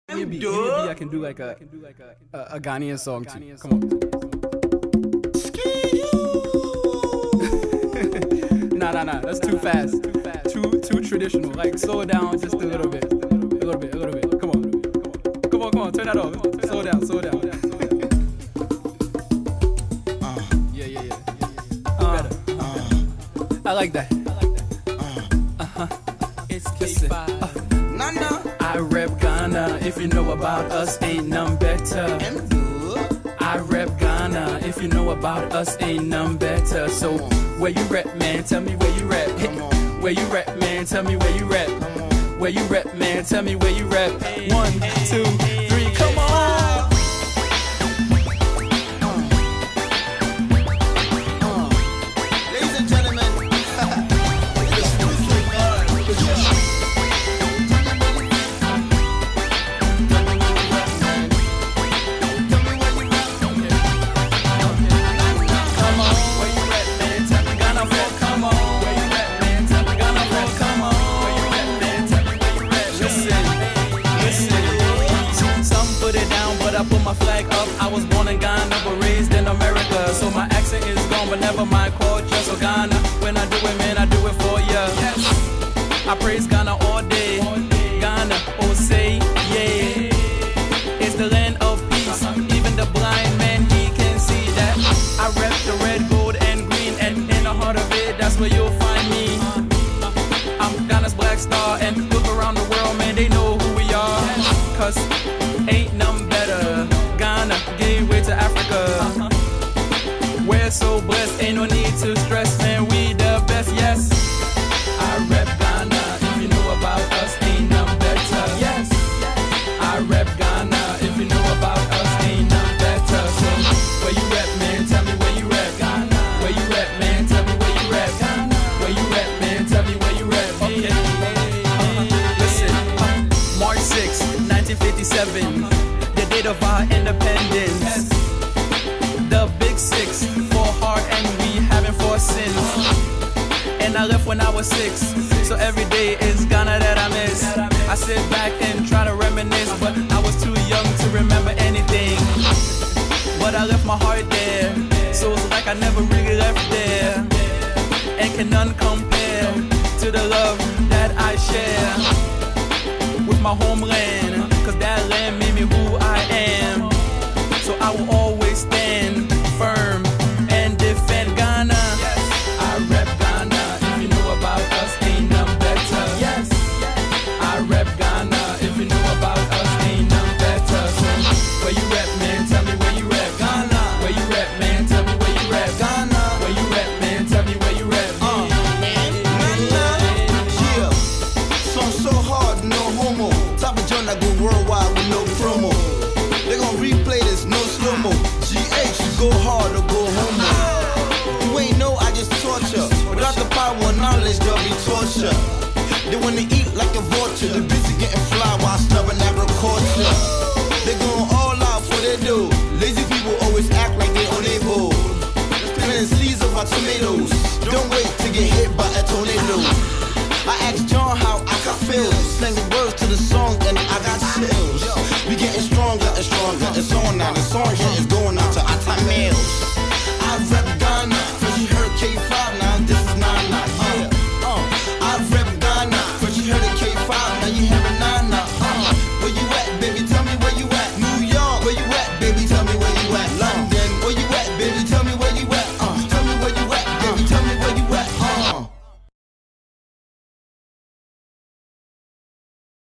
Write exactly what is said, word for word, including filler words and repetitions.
Maybe, maybe I can do like a a, a Ghanaian song too. Come on. Nah, nah, nah. That's too fast. Too too traditional. Like slow it down just a little bit. A little bit. A little bit. Come on. Come on. Come on. Turn that off. Slow down. Slow down. Uh, yeah, yeah, yeah. Uh, Better. Uh, I like that. Uh huh. It's Clifford. Uh, Nana. I rep Ghana. If you know about us, ain't none better. I rep Ghana. If you know about us, ain't none better. So where you rep, man? Tell me where you rep. Where you rep, man? Tell me where you rep. Where you rep, man? Tell me where you rep. One, two, three, come on. Ladies and gentlemen, I put my flag up. I was born in Ghana but raised in America, so my accent is gone but never my culture. So Ghana, when I do it, man, I do it for ya. I praise Ghana all day. Ghana, oh say yeah. It's the land of peace. Even the blind man, he can see that. I rep the red, gold and green, and in the heart of it, that's where you'll find me. I'm Ghana's black star, and look around the world, man, they know who we are. Cause ain't none better. Ghana gave way to Africa. We're so blessed, ain't no need to stress, man, we the best, yes. I rep Ghana, if you know about us, ain't none better. Yes, I rep Ghana, if you know about us, ain't none better. So where you rep, man, tell me where you rep. Ghana. Where you rep, man, tell me where you rep. Ghana. Where you rep, man, tell me where you rep. Okay. Uh, listen, uh, March sixth, nineteen fifty-seven, the date of our independence. The big six, four hard and we having four sins. And I left when I was six, so every day is Ghana that I miss. I sit back and try to reminisce, but I was too young to remember anything. But I left my heart there, so it's like I never really left there. And can none compare to the love that I share with my homeland, cause that land made me who I am. So I will always stand firm and defend Ghana. I rep Ghana, if you know about us, ain't none better. Yes, I rep Ghana, if you know about us, ain't none better. So where you rep, man, tell me where you rep. Ghana. Where you rep, man, tell me where you rep. Ghana. Where you rep, man, tell me where you rep. uh, Nana, yeah. Song so hard, no homo. Top of John, I go worldwide with no promo. They gon' replay this, no slow-mo. G H, you go hard or go homo. You ain't know, I just torture. Without the power of knowledge, there'll be torture. They wanna eat like a vulture. They busy getting fly while snubbing agriculture. They going all out for their dough. Lazy people always act like they on their bowl. Planting seeds of our tomatoes. Don't wait to get hit by a tornado. I asked John how I could feel, slanging words to the song and I got chills. We getting stronger and stronger, it's on now, the song